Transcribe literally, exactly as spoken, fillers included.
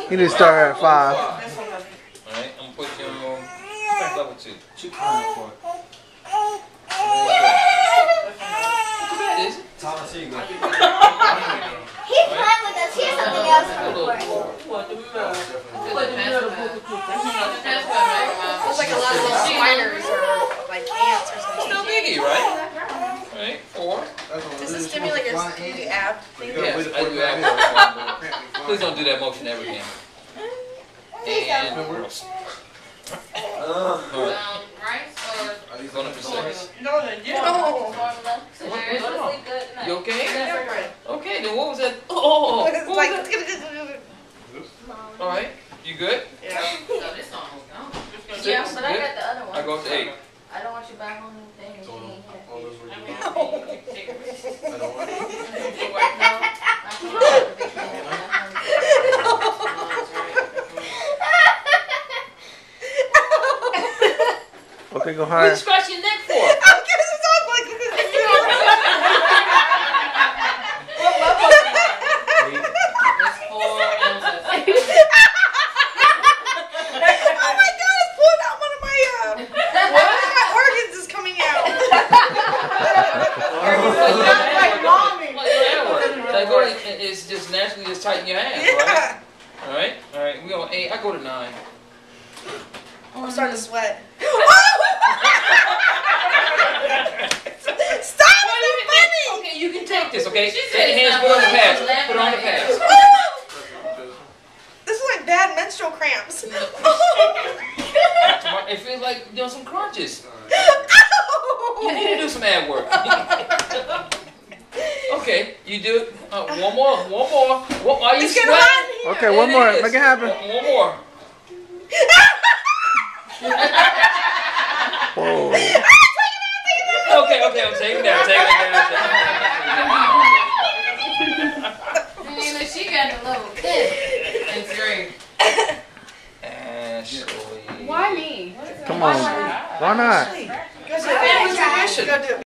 You need to start at five. Alright, I'm gonna put you on level two. She crying for it. Is it? Tyler, see you go. He's playing with us. Here's something else for the board. It's like a lot of little spiders or like ants or something. Still biggie, right? Right, four. Does this stimulate your the ab thing? Yes, I do have. Please don't do that motion ever again. And girls. Alright, going up to six. No, no, you don't. You okay? Okay, then what was that? Oh, what was that? Alright, you good? Yeah. Six, Yeah, but I good? got the other one. I go up to eight. I don't want you back on the thing. and she ain't here. I don't want Okay, go What are higher. you scratching your neck for? What level is Oh my god, it's pulling out one of my, uh, one of my organs is coming out. Like mommy. Like, go ahead, and it's just naturally just tighten your hands, right? Yeah. Alright, alright, we on eight. I go to nine. I'm starting to sweat. Stop, it's so funny. Okay, you can take this, okay? Take your hands, put on the pads. Put on the pads. This is like bad menstrual cramps. It feels like doing some crunches. You need to do some ab work. Okay, you do it. Uh, one more, one more. What, are you It's getting sweating? hot in here. Okay, one It more. is. Make it happen. One, one more. Whoa. Okay, okay, I'm taking it down, taking it down, taking it down. She got a little thin. It's great. Ashley. Why me? Come on. Why not? Go do it. Go do it.